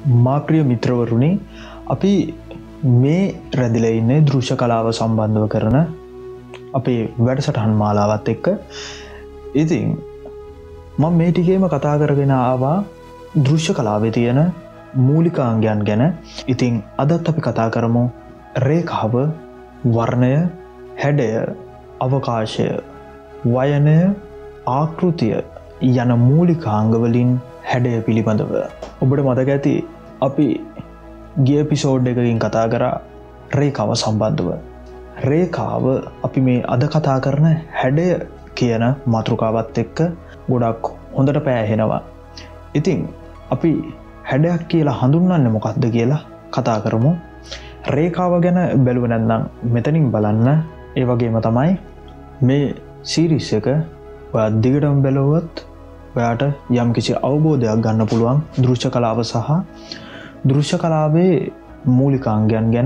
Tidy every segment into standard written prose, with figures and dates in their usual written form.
මා ප්‍රිය මිත්‍රවරුනි අපි මේ රැඳිලා ඉන්නේ දෘශ්‍ය කලාව සම්බන්ධව කරන අපේ වැඩසටහන් මාලාවත් එක්ක. ඉතින් මම මේ ටිකේම කතා කරගෙන ආවා දෘශ්‍ය කලාවේ තියෙන මූලිකාංගයන් ගැන. ඉතින් අදත් අපි කතා කරමු රේඛාව, වර්ණය, හැඩය, අවකාශය, වයනය, ආකෘතිය යන මූලිකාංග වලින් හැඩය පිළිබඳව. ඔබට මතක ඇති අපි ගිය එපිසෝඩ් එකකින් කතා කරා රේඛාව සම්බන්ධව. රේඛාව අපි මේ අද කතා කරන හැඩය කියන මාතෘකාවත් එක්ක ගොඩක් හොඳට පෑහෙනවා. ඉතින් අපි හැඩයක් කියලා හඳුන්වන්නේ මොකක්ද කියලා කතා කරමු. රේඛාව ගැන බැලුව නැත්නම් මෙතනින් බලන්න. ඒ වගේම තමයි මේ සීරීස් එක ඔයා දිගටම බැලුවොත් ඔයාට යම් කිසි අවබෝධයක් ගන්න පුළුවන් දෘශ්‍ය කලාව සහ දෘශ්‍ය කලාවේ මූලිකාංගයන් ගැන.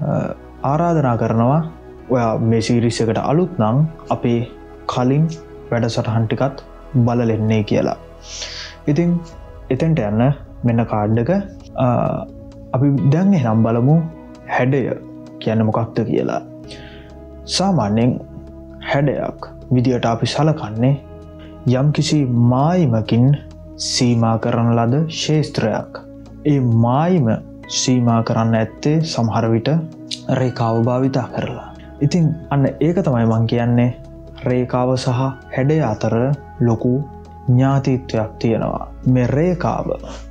ආරාධනා කරනවා ඔයා මේ සීරීස් එකට අලුත් නම් අපේ කලින් වැඩසටහන් ටිකත් බලලෙන්නේ කියලා. ඉතින් එතෙන්ට යන්න මෙන්න කාඩ් එක. අපි දැන් එහෙනම් බලමු හැඩය කියන්නේ මොකක්ද කියලා. සාමාන්‍යයෙන් හැඩයක් විදියට අපි සලකන්නේ යම් කිසි මායිමකින් සීමා කරන ලද ශේත්‍රයක්. ඒ මායිම සීමා කරන්න ඇත්තේ සමහර විට රේඛාව භාවිතා කරලා. ඉතින් අන්න ඒක තමයි මං කියන්නේ රේඛාව සහ හැඩය අතර ලොකු ඥාතිත්වයක් තියෙනවා. මේ රේඛාව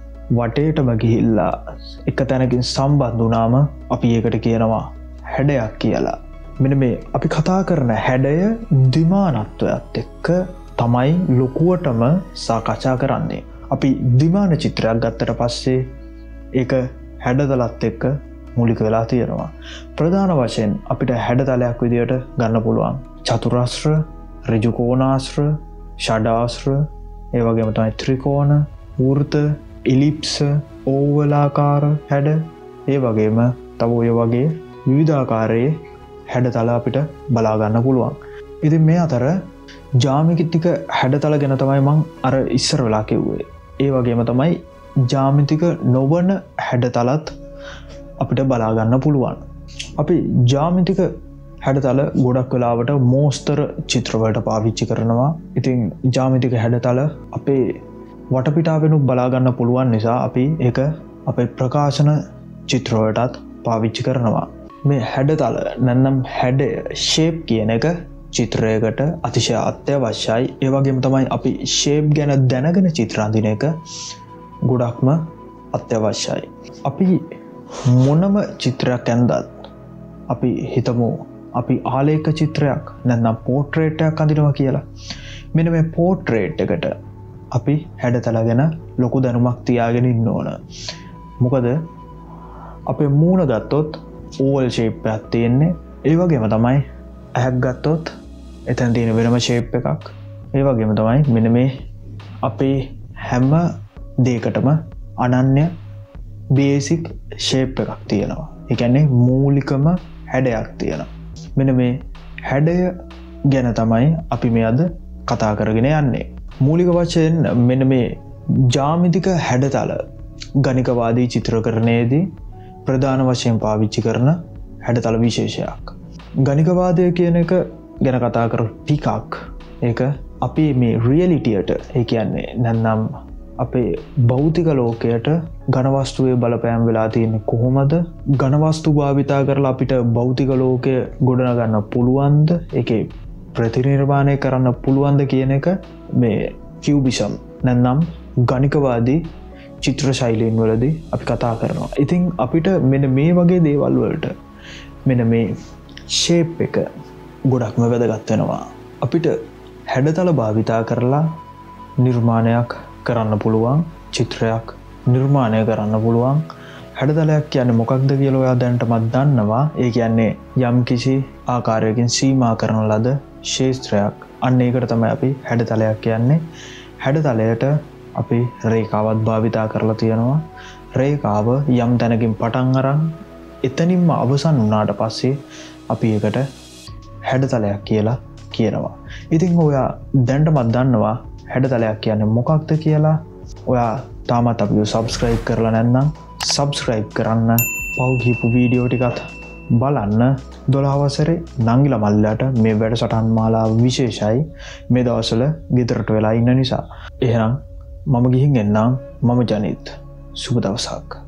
වටේටම ගිහිල්ලා එක තැනකින් සම්බන්ධ වුණාම අපි ඒකට කියනවා හැඩයක් කියලා. මෙන්න මේ අපි කතා කරන හැඩය ද්විමානත්වයත් එක්ක තමයි ලොකුවටම සාකච්ඡා කරන්නේ. අපි ද්විමාන චිත්‍රයක් ගත්තට පස්සේ ඒක හැඩතලත් එක්ක මූලික වෙලා තියෙනවා. ප්‍රධාන වශයෙන් අපිට හැඩතලයක් විදියට ගන්න පුළුවන් චතුරස්‍ර, ඍජු කෝණාශ්‍ර, ෂඩාශ්‍ර, ඒ වගේම තමයි ත්‍රිකෝණ, වෘත්ත, එලිප්ස්, ඕවලාකාර හැඩ, ඒ වගේම තව ඔය වගේ විවිධාකාරයේ හැඩතල අපිට බලා ගන්න පුළුවන්. ඉතින් මේ අතර ජ්‍යාමිතික හැඩතල ගැන තමයි මං අර ඉස්සර වෙලා කිව්වේ. ඒ වගේම තමයි ජ්‍යාමිතික නොවන හැඩතලත් අපිට බලා ගන්න පුළුවන්. අපි ජ්‍යාමිතික හැඩතල ගොඩක් වෙලාවට මෝස්තර චිත්‍රවලට පාවිච්චි කරනවා. ඉතින් ජ්‍යාමිතික හැඩතල අපේ වටපිටාවෙනුත් බලා ගන්න පුළුවන් නිසා අපි ඒක අපේ ප්‍රකාශන චිත්‍රවලටත් පාවිච්චි කරනවා. මේ හැඩතල නැත්නම් හැඩය ෂේප් කියන එක චිත්‍රයකට අතිශය අත්‍යවශ්‍යයි. ඒ වගේම තමයි අපි ෂේප් ගැන දැනගෙන චිත්‍ර අඳින එක ගොඩක්ම අත්‍යවශ්‍යයි. අපි මොනම චිත්‍රයක් ඇඳත් අපි හිතමු අපි ආලේඛ චිත්‍රයක් නැත්නම් පෝට්‍රේට් එකක් අඳිනවා කියලා. මෙන්න මේ පෝට්‍රේට් එකට අපි හැඩතල ගැන ලොකු දැනුමක් තියාගෙන ඉන්න ඕන. මොකද අපේ මූණ ගත්තොත් ඕවල් ෂේප් එකක් තියෙන්නේ. ඒ වගේම තමයි ඇහක් ගත්තොත් එතන තියෙන වෙනම ෂේප් එකක්. ඒ වගේම තමයි මෙන්න මේ අපේ හැම දෙයකටම අනන්‍ය බේසික් ෂේප් එකක් තියෙනවා. ඒ කියන්නේ මූලිකම හැඩයක් තියෙනවා. මෙන්න මේ හැඩය ගැන තමයි අපි මේ අද කතා කරගෙන යන්නේ. මූලික වශයෙන් මෙන්න මේ ජ්‍යාමිතික හැඩතල ගණිකවාදී චිත්‍රකරණයේදී ප්‍රධාන වශයෙන් පාවිච්චි කරන හැඩතල විශේෂයක්. ගණිකවාදය කියන එක ගැන කතා කර ටිකක් ඒක අපි මේ රියලිටියට, ඒ කියන්නේ නැත්නම් අපේ භෞතික ලෝකයට ඝනවස්තුවේ බලපෑම් වෙලා තියෙන්නේ කොහොමද? ඝනවස්තු භාවිතා කරලා අපිට භෞතික ලෝකය ගොඩනගන්න පුළුවන්ද? ඒකේ ප්‍රතිනිර්මාණය කරන්න පුළුවන්ද කියන එක මේ කියුබිසම් නැත්නම් ගණිකවාදී චිත්‍ර ශෛලීන් වලදී අපි කතා කරනවා. ඉතින් අපිට මෙන්න මේ වගේ දේවල් වලට මෙන්න මේ ෂේප් එක ගොඩක්ම වැදගත් වෙනවා. අපිට හැඩතල භාවිතා කරලා නිර්මාණයක් කරන්න පුළුවන්, චිත්‍රයක් නිර්මාණය කරන්න පුළුවන්. හැඩතලයක් කියන්නේ මොකක්ද කියලා ඔයා දැනටමත් දන්නවා. ඒ කියන්නේ යම් කිසි ආකාරයකින් සීමා කරන ලද ශේත්‍රයක්. අන්න ඒකට තමයි අපි හැඩතලයක් කියන්නේ. හැඩතලයට අපි රේඛාවත් භාවිතා කරලා තියෙනවා. රේඛාව යම් තැනකින් පටන් අරන් එතනින්ම අවසන් වුණාට පස්සේ අපි ඒකට හැඩතලයක් කියලා කියනවා. ඉතින් ඔයා දැනටමත් දන්නවා හැඩතලයක් කියන්නේ මොකක්ද කියලා. ඔයා තාමත් අපිව සබස්ක්‍රයිබ් කරලා නැත්නම් සබස්ක්‍රයිබ් කරන්න. පහු ගිහපු වීඩියෝ ටිකත් බලන්න. 12 වසරේ නංගිලා මල්ලාට මේ වැඩසටහන් මාලාව විශේෂයි. මේ දවස්වල ගෙදරට වෙලා ඉන්න නිසා. එහෙනම් මම ගිහින් එන්නම්. මම ජනිත්. සුබ දවසක්.